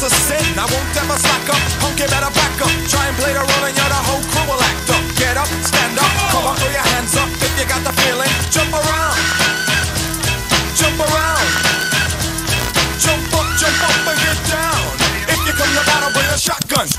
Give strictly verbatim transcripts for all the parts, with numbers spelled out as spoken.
to sit, I won't ever slack up. Punk, you better back up. Try and play the role and you're the whole crew will act up. Get up, stand up, come on, throw your hands up. If you got the feeling, jump around. Jump around. Jump up, jump up and get down. If you come to battle, bring a shotgun.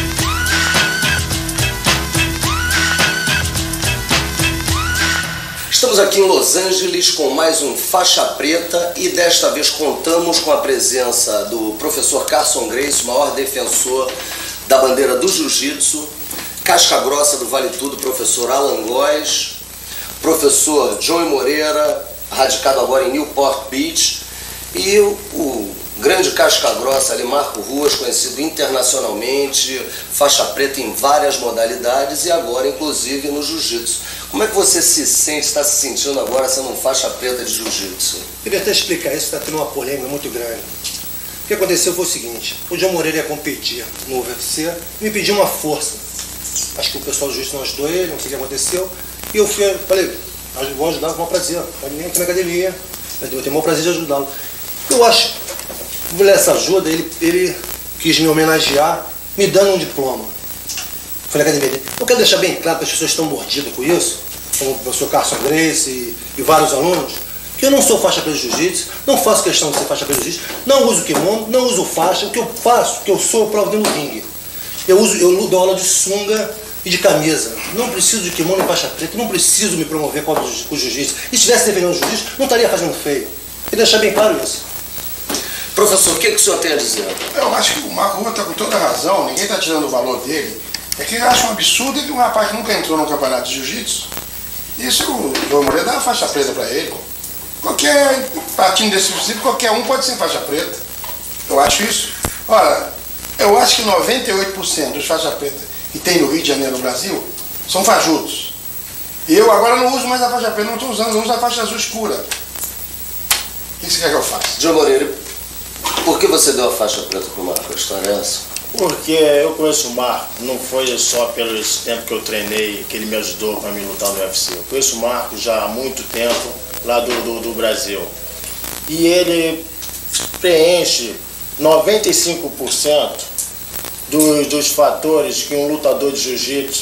Estamos aqui em Los Angeles com mais um Faixa Preta e desta vez contamos com a presença do professor Carson Gracie, o maior defensor da bandeira do Jiu-Jitsu, casca grossa do Vale Tudo, professor Alan Góes, professor Joey Moreira, radicado agora em Newport Beach, e o, o grande casca grossa ali, Marco Ruas, conhecido internacionalmente, faixa preta em várias modalidades e agora inclusive no Jiu-Jitsu. Como é que você se sente, está se sentindo agora sendo um faixa preta de Jiu-Jitsu? Queria até explicar isso, está tendo uma polêmica muito grande. O que aconteceu foi o seguinte: o João Moreira ia competir no U F C, me pediu uma força. Acho que o pessoal do Jiu-Jitsu não ajudou ele, não sei o que aconteceu. E eu fui, falei, vou ajudar com o maior prazer. Pode vir aqui na academia, eu tenho o maior prazer de ajudá-lo. Eu acho que essa ajuda, ele, ele quis me homenagear, me dando um diploma. Foi na academia dele. Eu quero deixar bem claro que as pessoas estão mordidas com isso, como o professor Carson Gracie e, e vários alunos, que eu não sou faixa preta de Jiu-Jitsu, não faço questão de ser faixa preta de Jiu-Jitsu, não uso kimono, não uso faixa. O que eu faço, o que eu sou, eu provo dentro do ringue. Eu, uso, eu dou aula de sunga e de camisa. Não preciso de kimono e faixa preta, não preciso me promover com o Jiu-Jitsu. E se estivesse defendendo o Jiu-Jitsu, não estaria fazendo feio. Queria deixar bem claro isso. Professor, o que, que o senhor tem a dizer? Eu acho que o Marco Rua está com toda a razão, ninguém está tirando o valor dele. É que eu acho um absurdo que um rapaz que nunca entrou num campeonato de jiu-jitsu, isso o João Moreira dá uma faixa preta para ele. Qualquer, partindo desse princípio, qualquer um pode ser faixa preta. Eu acho isso. Ora, eu acho que noventa e oito por cento dos faixa preta que tem no Rio de Janeiro, no Brasil, são fajutos. E eu agora não uso mais a faixa preta, não estou usando, eu uso a faixa azul escura. O que você quer que eu faça? João Moreira, por que você deu a faixa preta para o Marco? A história é essa? Porque eu conheço o Marco, não foi só pelo esse tempo que eu treinei, que ele me ajudou para me lutar no U F C. Eu conheço o Marco já há muito tempo, lá do, do, do Brasil. E ele preenche noventa e cinco por cento dos, dos fatores que um lutador de jiu-jitsu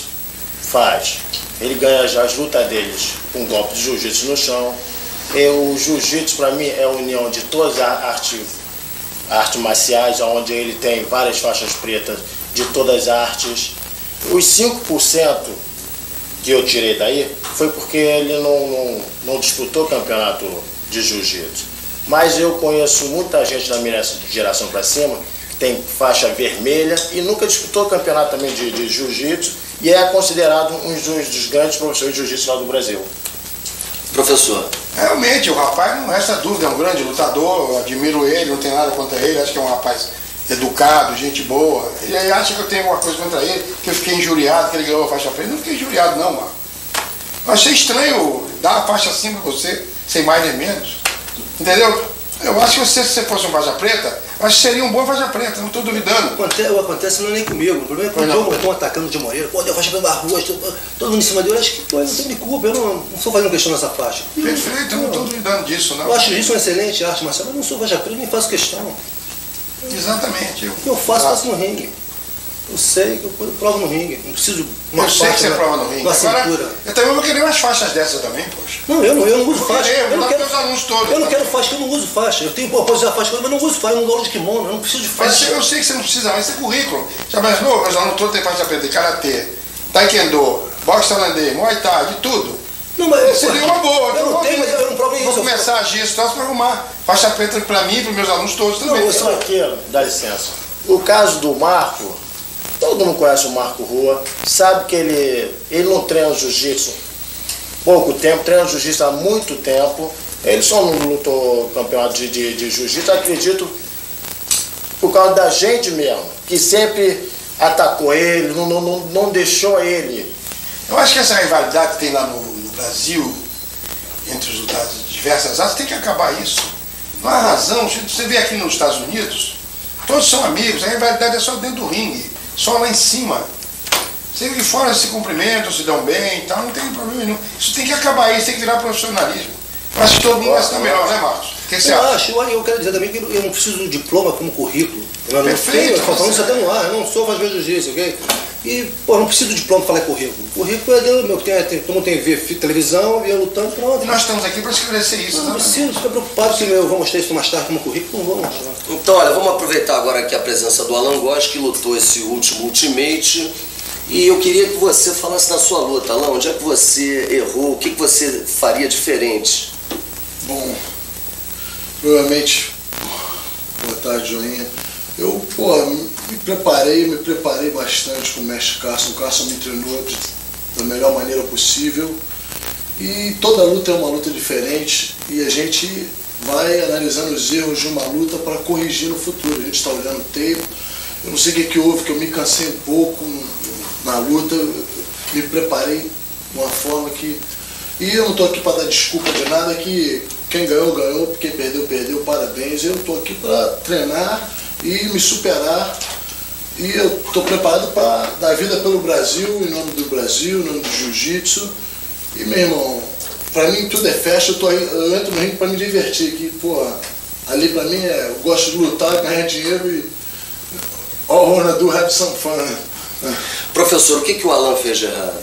faz. Ele ganha já as lutas deles com um golpe de jiu-jitsu no chão. E o jiu-jitsu, para mim, é a união de todas as artes artes marciais, onde ele tem várias faixas pretas de todas as artes. Os cinco por cento que eu tirei daí foi porque ele não, não, não disputou campeonato de jiu-jitsu. Mas eu conheço muita gente da minha geração para cima que tem faixa vermelha e nunca disputou campeonato também de, de jiu-jitsu e é considerado um dos, dos grandes professores de jiu-jitsu lá do Brasil. Professor. Realmente, o rapaz, não resta dúvida, é um grande lutador, eu admiro ele, não tenho nada contra ele, acho que é um rapaz educado, gente boa. Ele acha que eu tenho alguma coisa contra ele, que eu fiquei injuriado, que ele ganhou a faixa preta. Não fiquei injuriado não, mano. Eu achei estranho dar a faixa assim pra você, sem mais nem menos. Entendeu? Eu acho que você, se você fosse uma faixa preta, eu acho que seria um bom faixa preta, não estou duvidando. Acontece, acontece não é nem comigo, o problema é quando eu estou atacando de Moreira, pô, deu faixa pela rua, todo mundo em cima dele, eu acho que pô, eu não tenho de culpa, eu não, não estou fazendo questão nessa faixa. Perfeito, eu não estou duvidando disso, não. Eu acho isso uma excelente arte marcial, mas não sou faixa preta, nem faço questão. Exatamente. Eu, o que eu faço, faço no ringue. Eu sei que eu provo no ringue, não preciso de uma eu sei que você na, prova no ringue. Uma Agora, cintura. Eu também vou querer umas faixas dessas também, poxa. Não, eu não, eu não uso vou faixa. Querer, eu, eu não quero meus alunos todos. Eu não quero faixa, eu não uso faixa. Eu tenho propósito de usar faixa, mas não uso faixa, eu não dou aula de kimono, eu não preciso de faixa. Mas eu sei que você não precisa, mas isso é currículo. Já imaginou? Meus alunos todos têm faixa preta de karatê, taekwondo, boxe tailandês, muay thai, de tudo. Não, mas seria uma boa. Eu, eu não tenho, mas eu não provo isso. Vou começar a agir isso para arrumar faixa preta para mim e para meus alunos todos também. Não, isso aqui, dá licença. O caso do Marco, todo mundo conhece o Marco Rua, sabe que ele, ele não treina jiu-jitsu pouco tempo, treina jiu-jitsu há muito tempo. Ele só não lutou campeonato de, de, de jiu-jitsu, acredito, por causa da gente mesmo, que sempre atacou ele, não, não, não deixou ele. Eu acho que essa rivalidade que tem lá no, no Brasil, entre os lutados de diversas artes, tem que acabar isso. Não há razão. Você vê aqui nos Estados Unidos, todos são amigos, a rivalidade é só dentro do ringue, só lá em cima. Você vê que fora se cumprimentam, se dão bem e tal, não tem problema nenhum. Isso tem que acabar, isso tem que virar profissionalismo. Eu acho que todo mundo vai se dar melhor, né, Marcos? O que você eu acha? acho, eu, eu quero dizer também que eu não preciso de diploma como currículo. Eu não Perfeito, tenho, eu tô falando você- isso até no ar, eu não sou fazer jiu-jitsu, ok? E, pô, não preciso de diploma para falar currículo. Currículo é do meu, tem, tem, todo mundo tem que ver fi- televisão, ver lutando, pronto. E nós estamos aqui para esclarecer isso. Eu não Né? preciso ficar preocupado se eu vou mostrar isso mais tarde como currículo, não vou mostrar. Então, olha, vamos aproveitar agora aqui a presença do Alan Góes, que lutou esse último Ultimate. E eu queria que você falasse da sua luta, Alan. Onde é que você errou? O que, que você faria diferente? Bom, provavelmente, boa tarde, Joinha. Eu, pô, me preparei, me preparei bastante com o mestre Carson. O Carson me treinou de, da melhor maneira possível. E toda luta é uma luta diferente e a gente vai analisando os erros de uma luta para corrigir no futuro. A gente está olhando o tape. Eu não sei o que, que houve, que eu me cansei um pouco na luta. Me preparei de uma forma que... E eu não estou aqui para dar desculpa de nada, que quem ganhou, ganhou, quem perdeu, perdeu, parabéns. Eu estou aqui para treinar e me superar. E eu estou preparado para dar vida pelo Brasil, em nome do Brasil, em nome do jiu-jitsu. E, meu irmão, para mim tudo é festa, eu, tô aí, eu entro no ringue para me divertir. Que, pô, ali para mim é, eu gosto de lutar, ganhar dinheiro e... All I wanna do have some fun. Professor, o que, que o Alan fez de errado?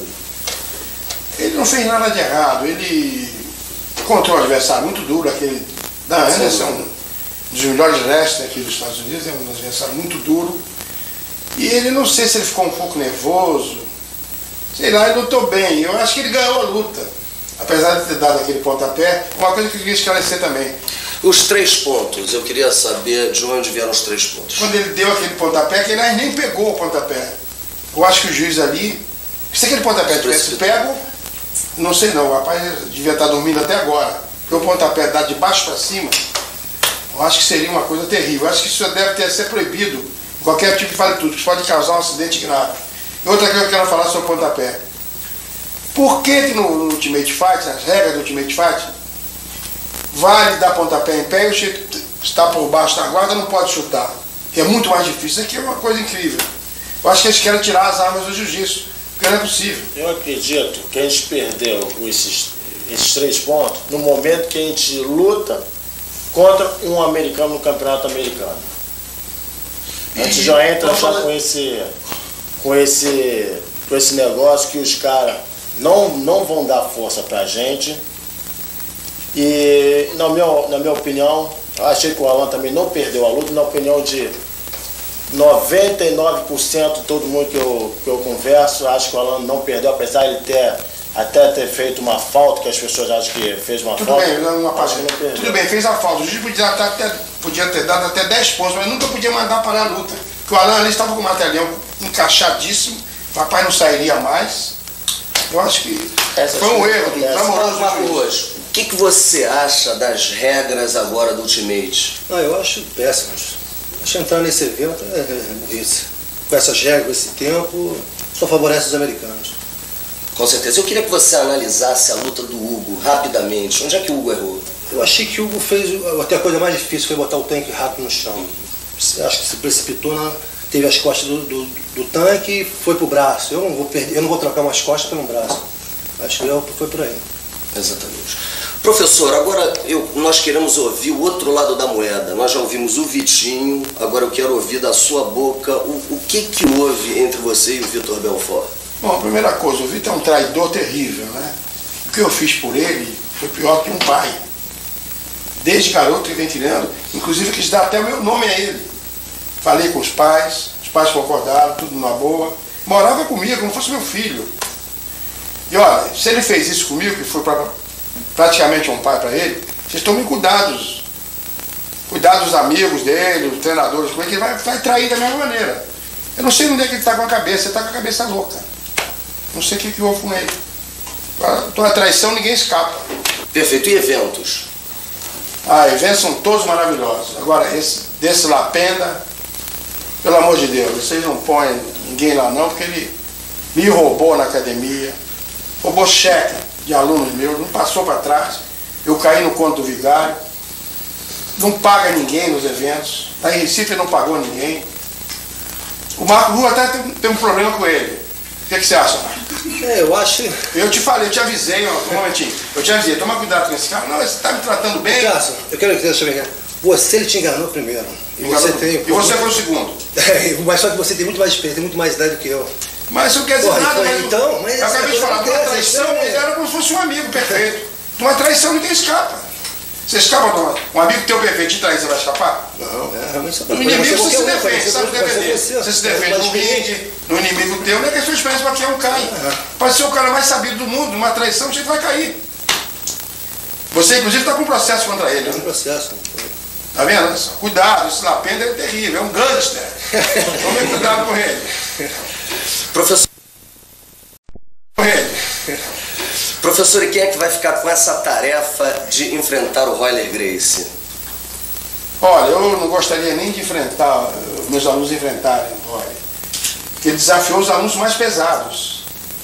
Ele não fez nada de errado, ele encontrou um adversário muito duro, aquele Dan Anderson, um dos melhores wrestlers aqui dos Estados Unidos, é um adversário muito duro. E ele, não sei se ele ficou um pouco nervoso, sei lá, ele lutou bem. Eu acho que ele ganhou a luta, apesar de ter dado aquele pontapé. Uma coisa que eu queria esclarecer também, Os três pontos, eu queria saber de onde vieram os três pontos. quando ele deu aquele pontapé, que ele nem pegou o pontapé. Eu acho que o juiz ali, se aquele pontapé tivesse pego, não sei não, o rapaz devia estar dormindo até agora. Porque o pontapé dá de baixo para cima, eu acho que seria uma coisa terrível. Eu acho que isso deve ter ser proibido em qualquer tipo de vale tudo, que isso pode causar um acidente grave. E outra coisa que eu quero falar sobre o pontapé. Por que que no, no Ultimate Fight, nas regras do Ultimate Fight, vale dar pontapé em pé e o Chico está por baixo da guarda não pode chutar? Que é muito mais difícil. Isso aqui é uma coisa incrível. Eu acho que eles querem tirar as armas do jiu-jitsu, porque não é possível. Eu acredito que a gente perdeu esses, esses três pontos no momento que a gente luta contra um americano no campeonato americano. A gente já entra já com esse, com esse, com esse negócio que os caras não, não vão dar força pra gente. E na minha, na minha opinião, eu achei que o Alan também não perdeu a luta, na opinião de noventa e nove por cento de todo mundo que eu, que eu converso, acho que o Alan não perdeu, apesar de ter até ter feito uma falta, que as pessoas acham que fez uma Tudo falta. bem, uma acho parte. que não perdeu. Tudo bem, fez a falta. O juiz podia, até, podia ter dado até dez pontos, mas nunca podia mandar parar a luta. Porque o Alan ali estava com o martelhão encaixadíssimo, o rapaz não sairia mais. Eu acho que Essa foi um coisa erro do acontece. clamoroso Marco do juiz. Góes, o que, que você acha das regras agora do Ultimate? Ah, eu acho péssimas. Acho que entrar nesse evento é, é burrice. Com essas regras, esse tempo, só favorece os americanos. Com certeza. Eu queria que você analisasse a luta do Hugo rapidamente. Onde é que o Hugo errou? Eu achei que o Hugo fez, até a coisa mais difícil foi botar o tanque rápido no chão. Acho que se precipitou, na, teve as costas do, do, do tanque e foi pro braço. Eu não vou perder, eu não vou trocar umas costas pelo braço. Acho que eu, foi por aí. Exatamente. Professor, agora eu, nós queremos ouvir o outro lado da moeda. Nós já ouvimos o Vitinho, agora eu quero ouvir da sua boca o, o que, que houve entre você e o Vitor Belfort. Bom, a primeira coisa, o Vitor é um traidor terrível, né? O que eu fiz por ele foi pior que um pai. Desde garoto ele vem tirando, inclusive quis dar até o meu nome a ele. Falei com os pais, os pais concordaram, tudo numa boa. Morava comigo, como fosse meu filho. E olha, se ele fez isso comigo, que foi pra, praticamente um pai para ele, vocês tomem cuidados. Cuidado dos amigos dele, dos treinadores, como é que ele vai, vai trair da mesma maneira. Eu não sei onde é que ele está com a cabeça, ele está com a cabeça louca. Não sei o que, que houve com ele. Toda traição ninguém escapa. Perfeito. E eventos? Ah, eventos são todos maravilhosos. Agora, esse, desse Lapenda, pelo amor de Deus, vocês não põem ninguém lá não, porque ele me roubou na academia, roubou cheque de alunos meus, não passou para trás. Eu caí no conto do vigário, não paga ninguém nos eventos. Lá em Recife ele não pagou ninguém. O Marco Rua até tem, tem um problema com ele. que, que você acha, Marco? É, eu acho... Eu te falei, eu te avisei, ó, um momentinho. Eu te avisei, toma cuidado com esse cara. Não, você tá me tratando bem. Cássio, eu quero que você veja. Você, ele te enganou primeiro. E Enganou. você tem... E você foi o segundo. É, mas só que você tem muito mais experiência, tem muito mais idade do que eu. Mas isso não quer dizer Porra, nada, então, mas... então, mas eu acabei de essa falar, de uma coisa traição, acontece, ele era como se fosse um amigo perfeito. De uma traição ninguém escapa. Você escapa de uma... um amigo teu perfeito te trair, você vai escapar? Não, é realmente só No inimigo você se defende, você sabe defender. Você, Você se defende no ringue, no inimigo teu, não é que a sua experiência para quem um cai. Pode ser o cara mais sabido do mundo, numa traição você vai cair. Você, inclusive, está com um processo contra ele. É um Né? processo. Tá vendo? Cuidado, esse lapenda é terrível, é um gangster. Tome cuidado com ele. Professor, Com ele. professor, e quem é que vai ficar com essa tarefa de enfrentar o Royler Gracie? Olha, eu não gostaria nem de enfrentar, meus alunos enfrentarem o Royler. Ele desafiou os alunos mais pesados.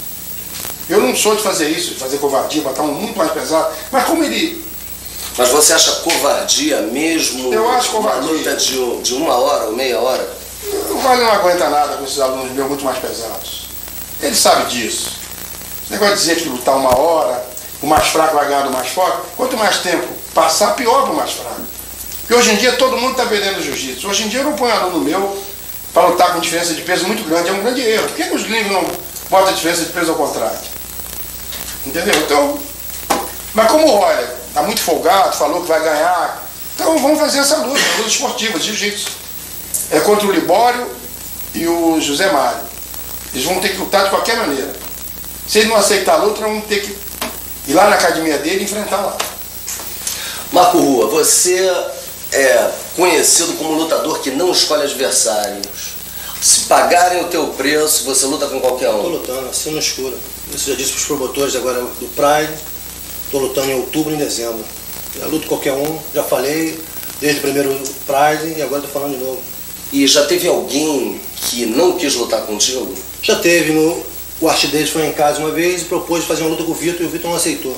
Eu não sou de fazer isso, de fazer covardia, botar um muito mais pesado. Mas como ele... Mas você acha covardia mesmo? Eu acho covardia. Uma luta de, um- de uma hora ou meia hora? O Royler não aguenta nada com esses alunos meus muito mais pesados. Ele sabe disso. Esse negócio de dizer que lutar uma hora, o mais fraco vai ganhar do mais forte, quanto mais tempo passar, pior para o mais fraco. Porque hoje em dia todo mundo está perdendo jiu-jitsu. Hoje em dia eu não ponho aluno meu para lutar com diferença de peso muito grande. É um grande erro. Por que, que os gringos não botam a diferença de peso ao contrário? Entendeu? Então, mas como o Royler está muito folgado, falou que vai ganhar, então vamos fazer essa luta, luta esportiva, de jiu-jitsu. É contra o Libório e o José Mário. Eles vão ter que lutar de qualquer maneira. Se ele não aceitar a luta, vão ter que ir lá na academia dele e enfrentar lá. Marco Rua, você é conhecido como lutador que não escolhe adversários. Se pagarem o teu preço, você luta com qualquer Estou um. lutando assim no escuro. Isso já disse para os promotores agora do Pride. Estou lutando em outubro e em dezembro. Eu luto qualquer um, já falei, desde o primeiro Pride e agora estou falando de novo. E já teve alguém que não quis lutar contigo? Já teve, no, o Artideis foi em casa uma vez e propôs fazer uma luta com o Vitor e o Vitor não aceitou.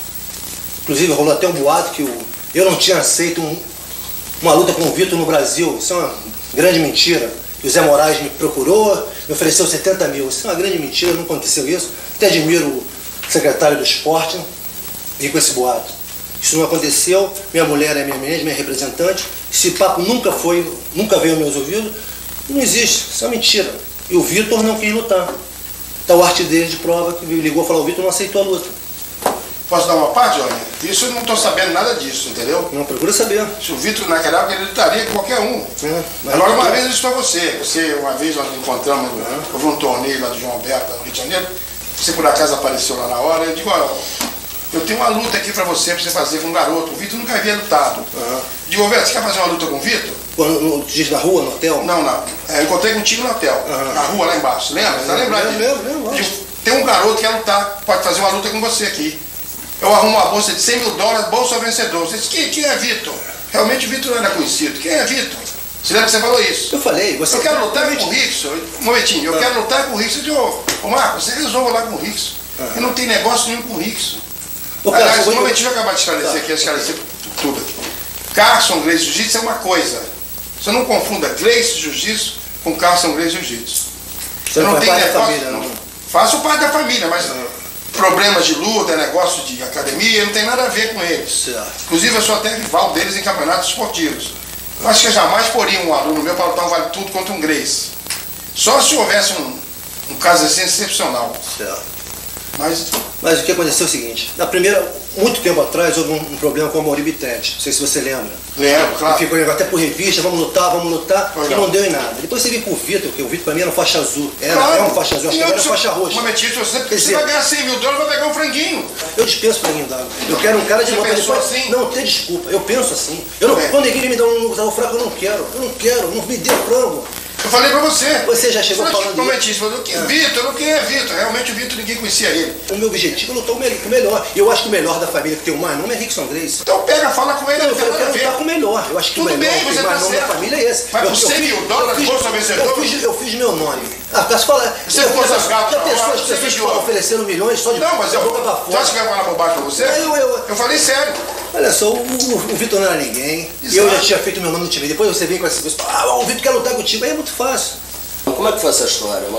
Inclusive rolou até um boato que o, eu não tinha aceito um, uma luta com o Vitor no Brasil. Isso é uma grande mentira. Que o Zé Moraes me procurou, me ofereceu setenta mil. Isso é uma grande mentira, não aconteceu isso. Até admiro o secretário do esporte e com esse boato. Isso não aconteceu, minha mulher é minha menina, minha representante. Esse papo nunca foi, nunca veio aos meus ouvidos. Não existe, isso é mentira. E o Vitor não quis lutar. Então o Artideis de prova que me ligou e falou, o Vitor não aceitou a luta. Posso dar uma parte, olha? Isso eu não estou sabendo nada disso, entendeu? Não, procura saber. Se o Vitor naquela época ele lutaria com qualquer um. É, mas Agora uma não- vez eu disse para você, você uma vez nós nos encontramos, houve um torneio lá do João Alberto, no Rio de Janeiro, você por acaso apareceu lá na hora, eu digo, olha, eu tenho uma luta aqui para você, para você fazer com um garoto, o Vitor nunca havia lutado. Aham. Digo, Alberto, você quer fazer uma luta com o Vitor? Quando no, diz na rua, no hotel? Não, não. É, eu encontrei contigo no hotel, Aham. na rua lá embaixo. Lembra? Tá lembrado Lembro, disso? lembro, lembro, Digo, tem um garoto que quer lutar, pode fazer uma luta com você aqui. Eu arrumo uma bolsa de cem mil dólares, bolsa vencedor. Você disse, quem, quem é Vitor? Realmente o Vitor não era conhecido. Quem é Vitor? Você lembra que você falou isso? Eu falei, você... Eu quero lutar com o Rickson. Um momentinho, eu Ah. quero lutar com o Rickson. Eu digo, ô, ô Marcos, você resolva lá com o Rickson. Eu não tenho negócio nenhum com o Rickson. Ô, cara, Aliás, você um foi- momentinho, deixa eu acabar de esclarecer Tá. aqui, esclarecer tudo aqui. Carson Gracie Jiu-Jitsu é uma coisa. Você não confunda Gracie Jiu-Jitsu com Carson Gracie Jiu-Jitsu. Você não faz parte da família, não? Faço parte da família, mas problemas de luta, negócio de academia, não tem nada a ver com eles. Certo. Inclusive, eu sou até rival deles em campeonatos esportivos. Eu acho que eu jamais poria um aluno meu para lutar um vale tudo contra um Gracie. Só se houvesse um, um caso assim excepcional. Certo. Mas Mas o que aconteceu é o seguinte, na primeira, muito tempo atrás, houve um, um problema com o Amaury Bittencourt, não sei se você lembra. lembro, Ele claro. ficou até por revista, vamos lutar, vamos lutar, Pois e não. não deu em nada. Depois você veio com o Vitor, porque o Vitor para mim era faixa azul, era, Claro. é uma faixa azul, acho E que eu agora é sou- faixa roxa. Um momentinho, se você, Quer você dizer- vai ganhar cem mil dólares, vai pegar um franguinho. Eu dispenso pra mim, Dago. Eu quero um cara de Você luta pensou depois. assim? Não, tem desculpa, eu penso assim. Eu não, É. quando ninguém me dá um lutador fraco, eu não quero, eu não quero, não me dê frango. Eu falei pra você. Você já chegou Você falando não momentinho, você falou, que Vitor, não quem é Vitor? Realmente o Vitor ninguém conhecia ele. O meu objetivo é lutar o melhor. O melhor. E eu acho que o melhor da família que tem o mais nome é Rickson Gracie. Então pega, fala com ele, Não, não eu tem quero nada a lutar ver. com o melhor. Eu acho que Tudo o melhor, bem, você o tá mais nome da certo. família é esse. Mas eu, por cem mil dólares, eu fiz- bolsa vencedor? Eu fiz, eu fiz meu nome. Ah, posso falar? Você eu, ficou já, zangado já na pensou hora, as você pessoas viu? oferecendo milhões só de Não, mas da eu. boca pra Você fora. acha que vai falar bobagem pra você? Eu- eu- eu falei sério. Olha só, o, o, o Vitor não era ninguém. E eu já tinha feito meu nome no time. Depois você vem com essa coisa, ah, o Vitor quer lutar contigo. Aí é muito fácil. Como é que foi essa história, Marco?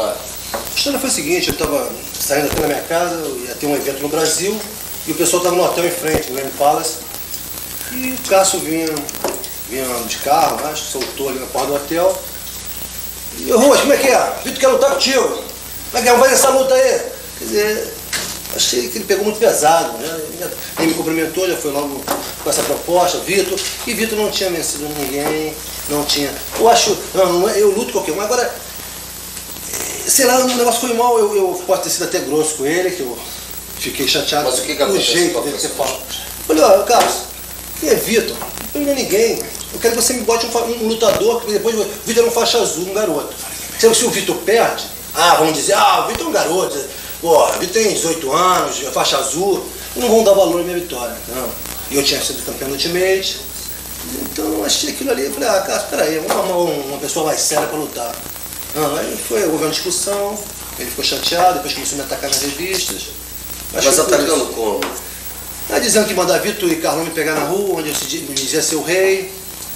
A história foi a seguinte, eu estava saindo aqui na minha casa, eu ia ter um evento no Brasil, e o pessoal estava no hotel em frente, no Grand Palace, e o Cássio vinha, vinha de carro, acho que soltou ali na porta do hotel. E eu, Ruas, como é que é? Vitor quer lutar contigo. Como é que é? Vamos fazer essa luta aí. Quer dizer, achei que ele pegou muito pesado, né? Ele me cumprimentou, já foi logo com essa proposta, Vitor, e Vitor não tinha vencido ninguém, não tinha. Eu acho, não, não é, eu luto qualquer um, agora, sei lá, o negócio foi mal, eu, eu posso ter sido até grosso com ele, que eu fiquei chateado. Mas o que que o jeito dele ser falado. Falei, ó, Carlos, quem é Vitor? Não tem ninguém. Eu quero que você me bote um, um lutador, que depois o Vitor é um faixa azul, um garoto. Se, se o Vitor perde, ah, vamos dizer, ah, o Vitor é um garoto, pô, o Vitor tem dezoito anos, é faixa azul, não vão dar valor à minha vitória. Não. E eu tinha sido campeão do Ultimate, então eu achei aquilo ali, eu falei, ah, Cássio, peraí, vamos arrumar uma pessoa mais séria para lutar. Não, aí foi, houve uma discussão, ele ficou chateado, depois começou a me atacar nas revistas. Mas atacando como? Aí dizendo que mandava Vitor e Carlão me pegar na rua, onde eu me dizia ser o rei.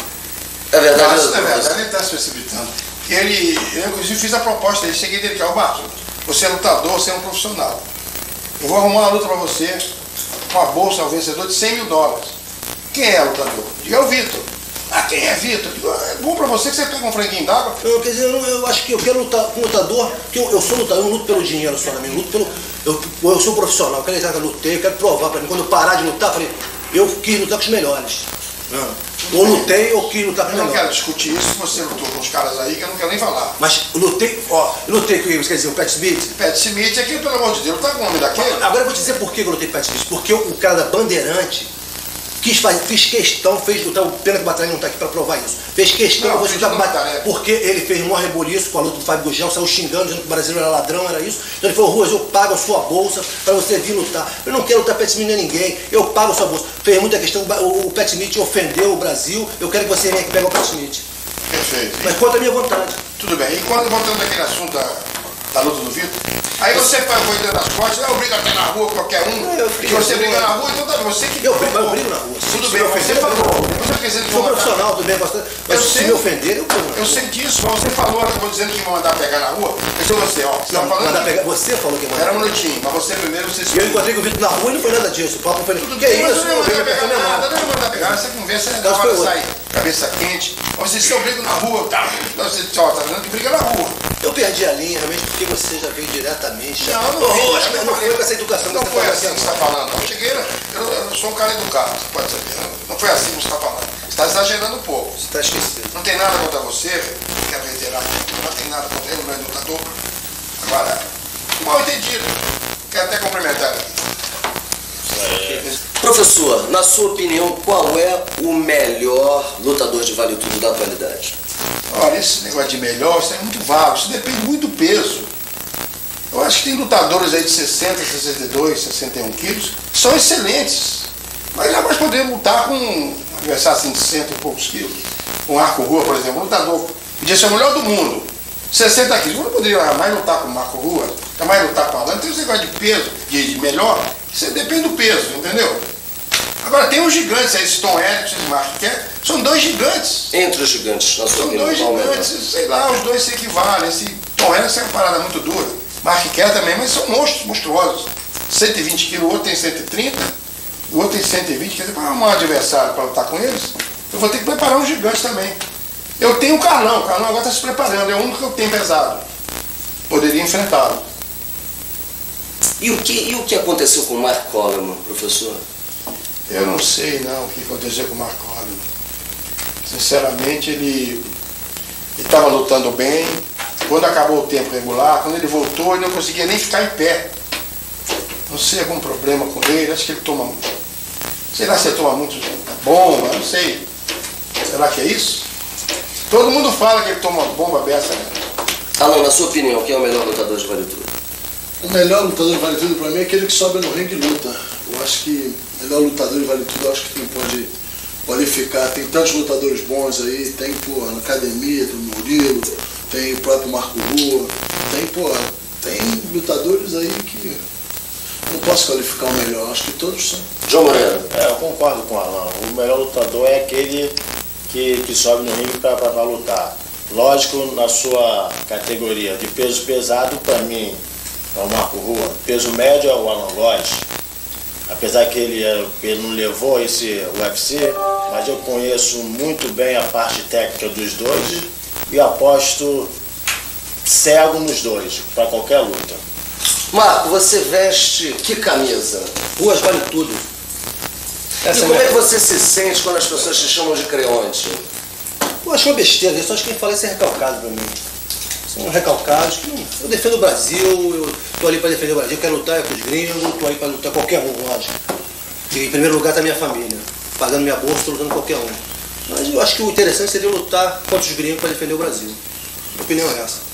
É verdade, Mas, na verdade, ele está se precipitando. Ele, eu inclusive fiz a proposta dele, cheguei dele, que é o Barros, você é lutador, você é um profissional. Eu vou arrumar uma luta para você, uma bolsa ao vencedor de cem mil dólares. Quem é o lutador? Diga, é o Vitor. Ah, quem é Vitor? É bom pra você que você pega um franguinho d'água. Eu, quer dizer, eu, eu acho que eu quero lutar com lutador, porque eu, eu sou lutador, eu não luto pelo dinheiro só, eu luto pelo. Eu, eu sou profissional, eu quero dizer que eu lutei, eu quero provar pra mim. Quando eu parar de lutar, eu falei, eu quis lutar com os melhores. Não. Ou lutei, ou quis lutar com os Eu não melhores. quero discutir isso, você lutou com os caras aí que eu não quero nem falar. Mas eu lutei, ó, eu lutei com eles, quer dizer, o Pat Smith. Pat Smith, aqui, pelo amor de Deus, tá com o nome daquele? Agora eu vou te dizer por que eu lutei com o Pat Smith. Porque o, o cara da Bandeirante quis fazer, fiz questão, fez lutar, o pena que o Batalha não está aqui para provar isso. Fez questão, Não, eu vou fez lutar com o não, Batalha. cara, é. Porque ele fez um maior reboliço com a luta do Fábio Gugel, saiu xingando, dizendo que o brasileiro era ladrão, era isso. Então ele falou, Ruas, eu pago a sua bolsa para você vir lutar. Eu não quero lutar Pat Smith nem ninguém, eu pago a sua bolsa. Fez muita questão, o, o Pat Smith ofendeu o Brasil, eu quero que você venha aqui pegar o Pat Smith. Perfeito. Mas contra a minha vontade. Tudo bem. E quando voltando daquele assunto da, da luta do Vitor, aí você foi dentro das costas, eu brigo até na rua qualquer um. Eu E brigo. você briga na rua, então tá, você que. Eu brigo, eu brigo na rua. Tudo Se bem, me você ofender, falou. eu brigo. Você quer dizer que Sou vão matar- profissional, tudo bem, bastante. Mas Eu se sei. me ofender, eu brigo. Eu sei disso, mas você falou, eu tô dizendo que ia mandar pegar na rua. Então você, ó, você tá Não, falando. mandar pegar, você falou que ia mandar Era um minutinho, mas você primeiro, você se. E eu encontrei com o Vitor na rua e não foi nada disso. O papo foi. Tudo Que bem, mas isso? eu não ia Não veio mandar apertar pegar minha nada, mão. não ia mandar pegar. Essa conversa é da Mas hora foi sai cabeça quente. Mas você se eu brigo na rua, tá? Você ó, tá dizendo que briga na rua. Eu perdi a linha, realmente, porque você já veio diretamente. Já... Não, não, Oh, não, acho que não, não não, foi com essa educação Não que você foi falou assim que você está falando. Eu cheguei, eu, eu sou um cara educado, você pode saber. Não foi assim que você está falando. Você está exagerando um pouco. Você está esquecido. Não tem nada contra você, velho. Quero reiterar, não tem nada contra ele, não é lutador. Agora, mal entendido. Quero até cumprimentar ele. Professor, na sua opinião, qual é o melhor lutador de vale tudo da atualidade? Olha, esse negócio de melhor, isso é muito vago, isso depende muito do peso. Eu acho que tem lutadores aí de sessenta, sessenta e dois, sessenta e um quilos, que são excelentes. Mas jamais podemos lutar com um adversário assim de cento e poucos quilos. Um Marco Rua, por exemplo, um lutador podia ser o melhor do mundo. sessenta quilos, eu não poderia jamais lutar com o Marco Rua, jamais lutar com o Alan. Tem esse negócio de peso, de, de melhor, isso depende do peso, entendeu? Agora tem os gigantes aí, esse Tom Erickson e Mark Kerr, são dois gigantes. Entre os gigantes, na sua São opinião, dois qual é o melhor? gigantes, sei lá, os dois se equivalem. Esse Tom Erickson é uma parada muito dura. Mark Kerr também, mas são monstros, monstruosos. cento e vinte quilos, o outro tem cento e trinta, o outro tem cento e vinte. Quer dizer, para arrumar um adversário para lutar com eles, eu vou ter que preparar um gigante também. Eu tenho o Carlão, o Carlão agora está se preparando, é o único que eu tenho pesado. Poderia enfrentá-lo. E o que, e o que aconteceu com o Mark Coleman, professor? Eu não sei não o que aconteceu com o Mark Coleman. Sinceramente, ele estava lutando bem. Quando acabou o tempo regular, quando ele voltou, ele não conseguia nem ficar em pé. Não sei, algum problema com ele, acho que ele toma muito. Sei lá se ele toma muito bomba, não sei. Será que é isso? Todo mundo fala que ele toma bomba beça, né? Alan, na sua opinião, quem é o melhor lutador de vale tudo? O melhor lutador de vale tudo pra mim é aquele que sobe no ringue e luta. Eu acho que o melhor lutador de vale tudo, eu acho que quem pode qualificar. Tem tantos lutadores bons aí, tem, pô, na academia, tem o Murilo, tem o próprio Marco Rua, tem, pô, tem lutadores aí que não posso qualificar o melhor, acho que todos são. João Moreira. É, eu concordo com o Alan. O melhor lutador é aquele que, que sobe no ringue para lutar. Lógico, na sua categoria de peso pesado, para mim, é o Marco Rua. Peso médio é o Alan Góes. Apesar que ele, ele não levou esse U F C, mas eu conheço muito bem a parte técnica dos dois e aposto cego nos dois, para qualquer luta. Marco, você veste que camisa? Ruas vale tudo. Essa E como é que você se sente quando as pessoas te chamam de Creonte? Eu acho uma besteira, eu só acho que quem fala isso é recalcado pra mim. São recalcados que não... Eu defendo o Brasil, eu tô ali pra defender o Brasil, eu quero lutar com os gringos, tô aí pra lutar qualquer um, lógico. E em primeiro lugar tá minha família. Pagando minha bolsa, tô lutando qualquer um. Mas eu acho que o interessante seria lutar contra os gringos pra defender o Brasil. Minha opinião é essa.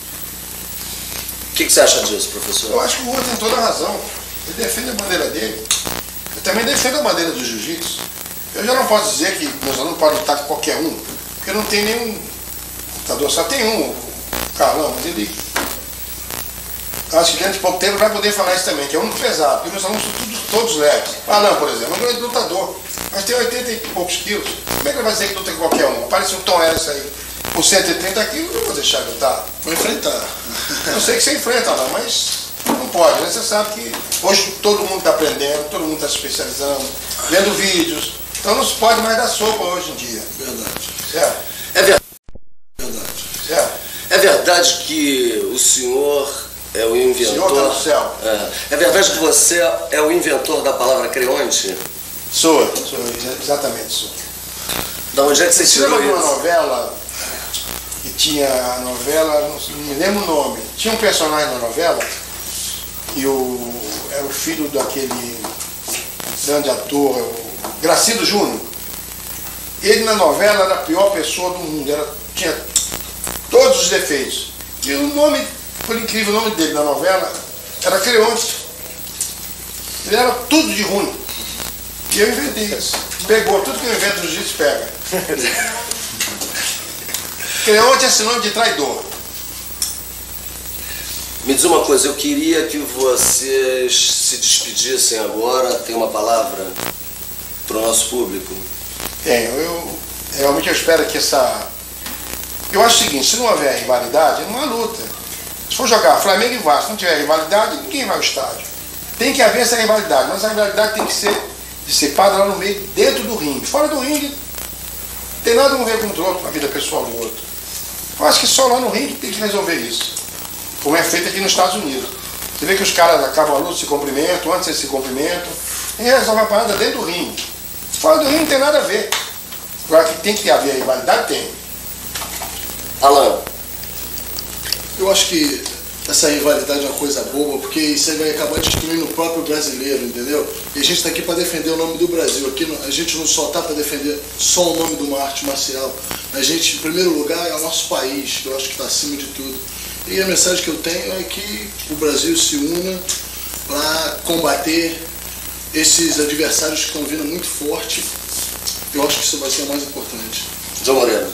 O que, que você acha disso, professor? Eu acho que o Rua tem toda a razão. Ele defende a bandeira dele. Eu também defendo a bandeira do jiu-jitsu. Eu já não posso dizer que meus alunos podem lutar com qualquer um, porque não tem nenhum lutador, só tem um, o Carlão, mas ele... Eu acho que dentro de pouco tempo vai poder falar isso também, que é o único pesado, porque meus alunos são todos, todos leves. Carlão, por exemplo, é um grande lutador, mas tem oitenta e poucos quilos. Como é que ele vai dizer que luta com qualquer um? Parece um Tom Ellis aí, com cento e trinta quilos, não vou deixar de lutar. Vou enfrentar. Eu sei que você enfrenta lá, mas não pode, né? Você sabe que hoje todo mundo está aprendendo, todo mundo está se especializando, vendo vídeos, então não se pode mais dar sopa hoje em dia. Verdade. Certo? É verdade. Verdade. Certo? É verdade que o senhor é o inventor... Senhor tá no céu. É. É verdade que você é o inventor da palavra Creonte? Sou, sou, exatamente sou. Da onde é que você Você tirou lembra de uma isso? novela que tinha a novela, não me lembro o nome, tinha um personagem na novela e o, era o filho daquele grande ator, o Gracindo Júnior. Ele na novela era a pior pessoa do mundo, era, tinha todos os defeitos. E o nome, por incrível, o nome dele na novela era Creonte. Ele era tudo de ruim. E eu inventei isso. Pegou, tudo que eu invento no jiu-jitsu pega. Creonte é sinônimo de traidor. Me diz uma coisa, eu queria que vocês se despedissem agora. Tem uma palavra para o nosso público? Tenho. Eu, realmente eu espero que essa... Eu acho o seguinte, se não houver rivalidade, não há luta. Se for jogar Flamengo e Vasco, se não tiver rivalidade, ninguém vai ao estádio. Tem que haver essa rivalidade, mas a rivalidade tem que ser dissipada lá no meio, dentro do ringue. Fora do ringue, não tem nada a ver com o outro, com a vida pessoal do outro. Eu acho que só lá no ringue tem que resolver isso. Como é feito aqui nos Estados Unidos. Você vê que os caras acabam a luta, se cumprimentam, antes eles se cumprimentam, e resolve a parada dentro do ringue. Fora do ringue não tem nada a ver. Agora que tem que haver a rivalidade, tem. Alan. Eu acho que essa rivalidade é uma coisa boba, porque isso aí vai acabar destruindo o próprio brasileiro, entendeu? E a gente está aqui para defender o nome do Brasil. Aqui a gente não só está para defender só o nome de uma arte marcial. A gente, em primeiro lugar, é o nosso país, que eu acho que está acima de tudo. E a mensagem que eu tenho é que o Brasil se una para combater esses adversários que estão vindo muito forte. Eu acho que isso vai ser o mais importante. João Moreira.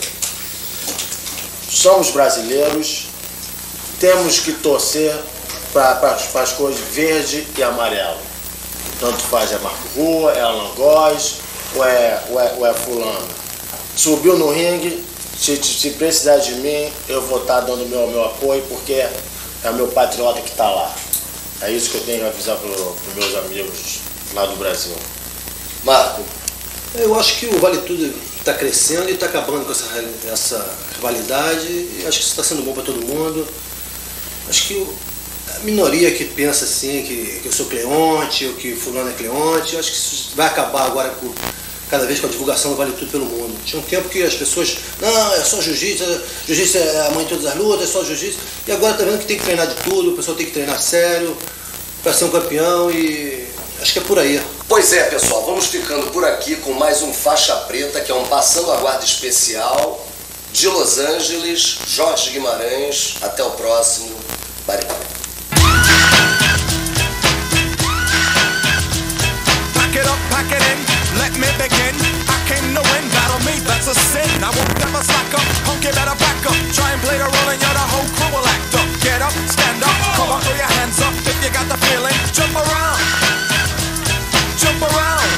Somos brasileiros, temos que torcer para as cores verde e amarelo. Tanto faz é Marco Rua, é Alan Góes, ou é, ou, é, ou é fulano. Subiu no ringue, se, se precisar de mim, eu vou estar dando meu, meu apoio, porque é meu patriota que está lá. É isso que eu tenho que avisar para os meus amigos lá do Brasil. Marco. Eu acho que o Vale Tudo está crescendo e está acabando com essa, essa rivalidade. E acho que isso está sendo bom para todo mundo. Acho que o, a minoria que pensa assim, que, que eu sou Creonte, ou que fulano é Creonte, acho que isso vai acabar agora com, cada vez com a divulgação do Vale Tudo pelo mundo. Tinha um tempo que as pessoas, não, é só jiu-jitsu, jiu-jitsu é a mãe de todas as lutas, é só jiu-jitsu. E agora está vendo que tem que treinar de tudo, o pessoal tem que treinar sério para ser um campeão e acho que é por aí. Pois é, pessoal, vamos ficando por aqui com mais um Faixa Preta, que é um Passando a Guarda especial de Los Angeles, Jorge Guimarães. Até o próximo. Bye. Pack it up, pack it in, let me begin. I came to win, battle me, that's a sin. I won't never slack up, punk, you better back up. Try and play the role in your